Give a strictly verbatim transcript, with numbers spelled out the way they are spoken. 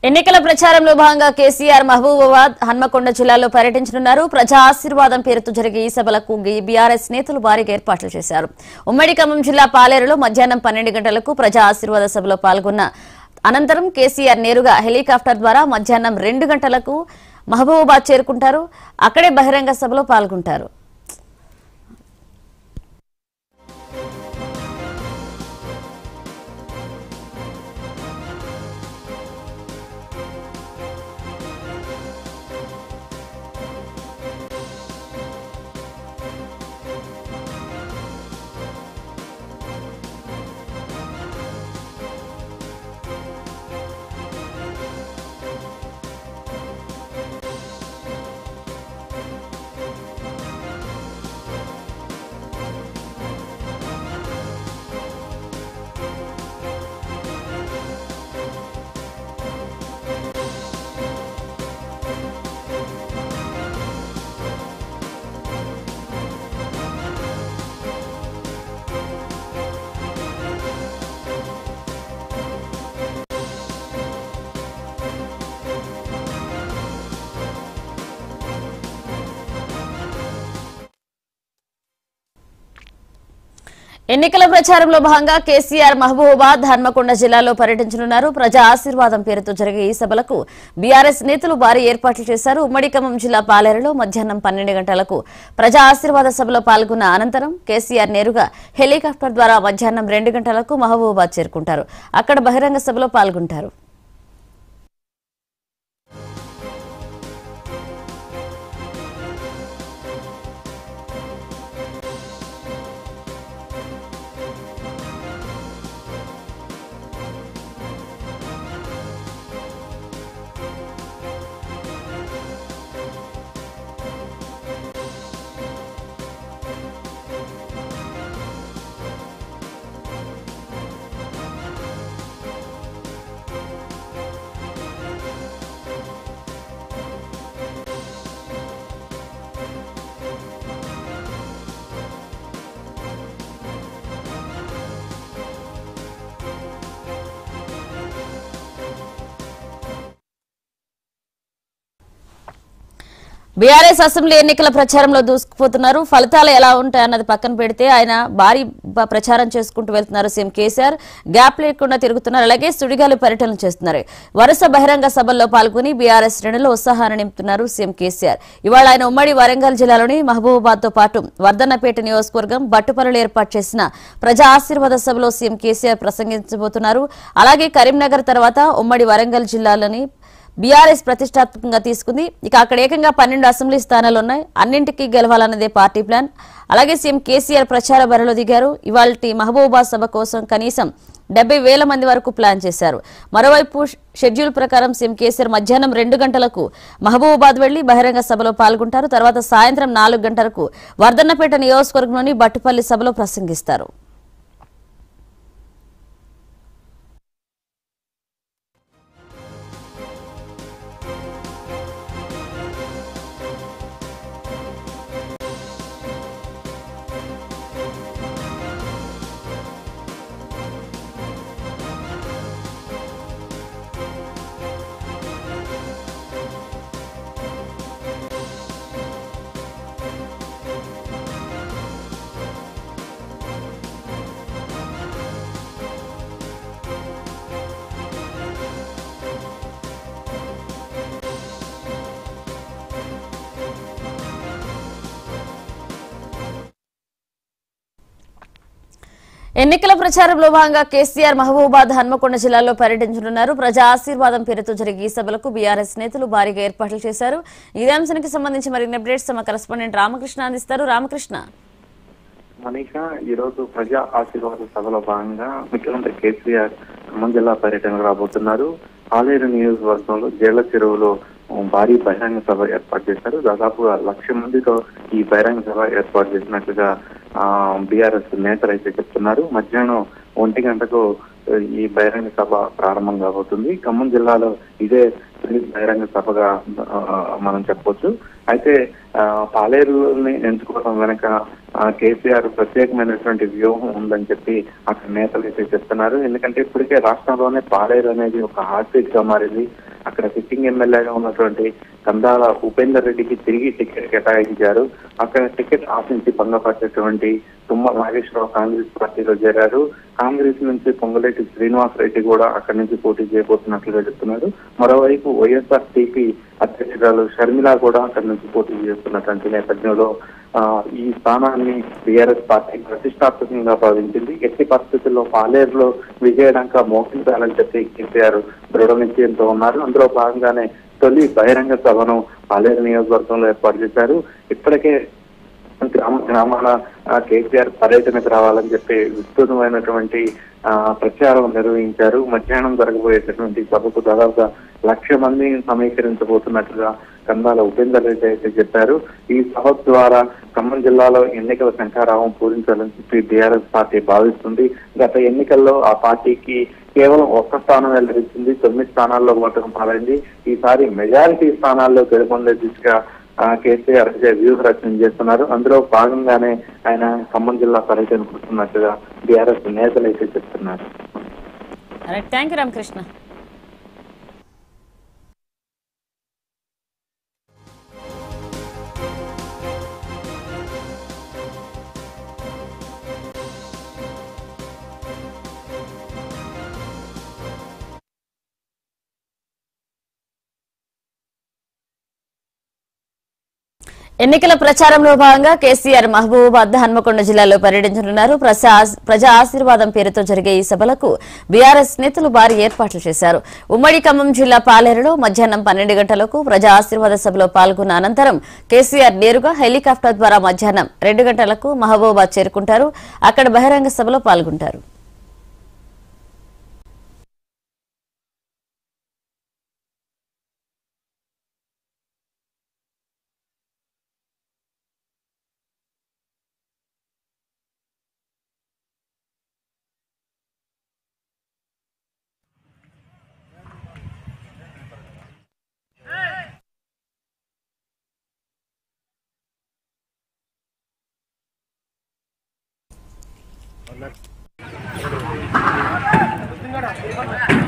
ఎన్నికల ప్రచారంలో భాగంగా కేసీఆర్ మహబూబాబాద్ హన్మకొండ జిల్లాలో పర్యటించనున్నారు. ప్రజా ఆశీర్వాదం పేరుతో జరిగే ఈ సభలకు బీఆర్ఎస్ నేతలు భారీగా ఏర్పాట్లు చేశారు. ఉమ్మడి ఖమ్మం జిల్లా పాలేరులో మధ్యాహ్నం పన్నెండు గంటలకు ప్రజా ఆశీర్వాద సభలో పాల్గొన్న అనంతరం కేసీఆర్ నేరుగా హెలికాప్టర్ ద్వారా మధ్యాహ్నం రెండు గంటలకు మహబూబాబాద్ చేరుకుంటారు. అక్కడే బహిరంగ సభలో పాల్గొంటారు. ఎన్నికల ప్రచారంలో భాగంగా కేసీఆర్ మహబూబాబాద్ హన్మకొండ జిల్లాలో పర్యటించనున్నారు. ప్రజా ఆశీర్వాదం పేరుతో జరిగే ఈ సభలకు బీఆర్ఎస్ నేతలు భారీ ఏర్పాట్లు చేశారు. ఉమ్మడి ఖమ్మం జిల్లా పాలేరులో మధ్యాహ్నం పన్నెండు గంటలకు ప్రజా ఆశీర్వాద సభలో పాల్గొన్న అనంతరం కేసీఆర్ నేరుగా హెలికాప్టర్ ద్వారా మధ్యాహ్నం రెండు గంటలకు మహబూబాబాద్ చేరుకుంటారు. అక్కడ బహిరంగ సభలో పాల్గొంటారు. బీఆర్ఎస్ అసెంబ్లీ ఎన్నికల ప్రచారంలో దూసుకుపోతున్నారు. ఫలితాలు ఎలా ఉంటాయన్నది పక్కన పెడితే ఆయన భారీ ప్రచారం చేసుకుంటూ వెళ్తున్నారు. సీఎం కేసీఆర్ గ్యాప్ లేకుండా తిరుగుతున్నారు. అలాగే సుడిగాలి పర్యటనలు చేస్తున్నారు. వరుస బహిరంగ సభల్లో పాల్గొని బీఆర్ఎస్ శ్రేణులు ఉత్సాహాన్ని నింపుతున్నారు సీఎం కేసీఆర్. ఇవాళ ఆయన ఉమ్మడి వరంగల్ జిల్లాలోని మహబూబాబాద్ తో పాటు వర్ధన్నపేట నియోజకవర్గం బట్టుపల్లిలో ఏర్పాటు చేసిన ప్రజా ఆశీర్వాద సభలో సీఎం కేసీఆర్ ప్రసంగించబోతున్నారు. అలాగే కరీంనగర్ తర్వాత ఉమ్మడి వరంగల్ జిల్లాలోని బీఆర్ఎస్ ప్రతిష్టాత్మకంగా తీసుకుంది. ఇక అక్కడ ఏకంగా పన్నెండు అసెంబ్లీ స్థానాలు ఉన్నాయి. అన్నింటికీ గెలవాలన్నదే పార్టీ ప్లాన్. అలాగే సీఎం కేసీఆర్ ప్రచార బరిలో దిగారు. ఇవాల్టి మహబూబాబాద్ సభ కోసం కనీసం డెబ్బై వేల మంది వరకు ప్లాన్ చేశారు. మరోవైపు షెడ్యూల్ ప్రకారం సీఎం కేసీఆర్ మధ్యాహ్నం రెండు గంటలకు మహబూబాబాద్ వెళ్లి బహిరంగ సభలో పాల్గొంటారు. తర్వాత సాయంత్రం నాలుగు గంటలకు వర్ధన్నపేట నియోజకవర్గంలోని బట్టుపల్లి సభలో ప్రసంగిస్తారు. ఎన్నికల ప్రచారంలో భాగంగా కేసీఆర్ మహబూబాబాద్ హన్మకొండ జిల్లాలో పర్యటించనున్నారు. ప్రజా ఆశీర్వాదం పేరుతో జరిగే ఈ సభలకు బీఆర్ఎస్ నేతలు భారీగా ఏర్పాట్లు చేశారు. ఇదే అంశానికి సంబంధించి మరిన్ని అప్డేట్స్ మా కరెస్పాండెంట్ రామకృష్ణ అందిస్తారు. రామకృష్ణ, మనీష, ఈ రోజు ప్రజా ఆశీర్వాద సభలో భాగంగా ముఖ్యమంత్రి కేసీఆర్ ఖమ్మం జిల్లా పర్యటనకు రాబోతున్నారు. ఆలేరు నియోజకవర్గంలో జేళ్ల చెరువులో భారీ బహిరంగ సభ ఏర్పాటు చేశారు. దాదాపుగా లక్ష మందితో ఈ బహిరంగ సభ ఏర్పాటు చేసినట్లుగా ఆ బీఆర్ఎస్ నేతలు అయితే చెప్తున్నారు. మధ్యాహ్నం ఒంటి గంటకు ఈ బహిరంగ సభ ప్రారంభం కాబోతుంది. ఖమ్మం జిల్లాలో ఇదే బహిరంగ సభగా మనం చెప్పొచ్చు. అయితే పాలేరుని ఎంచుకోవడం వెనక కేసీఆర్ ప్రత్యేకమైనటువంటి వ్యూహం ఉందని చెప్పి అక్కడ నేతలు అయితే చెప్తున్నారు. ఎందుకంటే ఇప్పటికే రాష్ట్రంలోనే పాలేరు అనేది ఒక హాట్ సీట్ గా మారింది. అక్కడ సిట్టింగ్ ఎమ్మెల్యేగా ఉన్నటువంటి కందాల ఉపేందర్ రెడ్డికి తిరిగి టికెట్ కేటాయించారు. అక్కడ టికెట్ ఆశించి భంగపరిచేటువంటి తుమ్మల నాగేశ్వరరావు కాంగ్రెస్ పార్టీలో చేరారు. కాంగ్రెస్ నుంచి పొంగులేటి శ్రీనివాస్ రెడ్డి కూడా అక్కడి నుంచి పోటీ చేయబోతున్నట్లుగా చెప్తున్నారు. మరోవైపు వైఎస్ఆర్ టీపీ అధ్యక్షురాలు షర్మిల కూడా అక్కడి నుంచి పోటీ చేస్తున్నటువంటి నేపథ్యంలో ఆ ఈ స్థానాన్ని టీఆర్ఎస్ పార్టీ ప్రతిష్టాత్మకంగా భావించింది. ఎట్టి పరిస్థితుల్లో పాలేరులో విజయడంక మోగించాలని చెప్పి కేసీఆర్ దృఢ నిశ్చయంతో ఉన్నారు. అందులో భాగంగానే తొలి బహిరంగ సభను పాలేరు నియోజకవర్గంలో ఏర్పాటు చేశారు. ఇప్పటికే గ్రామ గ్రామాల కేసీఆర్ పర్యటనకు రావాలని చెప్పి విస్తృతమైనటువంటి ఆ ప్రచారం నిర్వహించారు. మధ్యాహ్నం జరగబోయేటటువంటి సభకు దాదాపుగా లక్ష మంది సమీకరించబోతున్నట్లుగా కందాల ఉపేందర్ రెడ్డి అయితే చెప్పారు. ఈ సభ ద్వారా ఖమ్మం జిల్లాలో ఎన్నికల శంఖారావం పూరించాలని చెప్పి టీఆర్ఎస్ పార్టీ భావిస్తుంది. గత ఎన్నికల్లో ఆ పార్టీకి కేవలం ఒక్క స్థానం వెల్లడించింది, తొమ్మిది స్థానాల్లో ఓటమి పాలైంది. ఈసారి మెజారిటీ స్థానాల్లో గెలుపొందే దిశగా కేసీఆర్ వ్యూహ రచన చేస్తున్నారు. అందులో భాగంగానే ఆయన ఖమ్మం జిల్లా పర్యటన కూర్చున్నట్టుగా టీఆర్ఎస్ నేతలు అయితే చెప్తున్నారు. Thank you Ramakrishna. ఎన్నికల ప్రచారంలో భాగంగా కేసీఆర్ మహబూబాబాద్ హన్మకొండ జిల్లాలో పర్యటించనున్నారు. ప్రజా ఆశీర్వాదం పేరుతో జరిగే ఈ సభలకు బీఆర్ఎస్ నేతలు భారీ ఏర్పాట్లు చేశారు. ఉమ్మడి ఖమ్మం జిల్లా పాలేరులో మధ్యాహ్నం పన్నెండు గంటలకు ప్రజా ఆశీర్వాద సభలో పాల్గొన్న అనంతరం కేసీఆర్ నేరుగా హెలికాప్టర్ ద్వారా మధ్యాహ్నం రెండు గంటలకు మహబూబాబాద్ చేరుకుంటారు. అక్కడ బహిరంగ సభలో పాల్గొంటారు. Hola.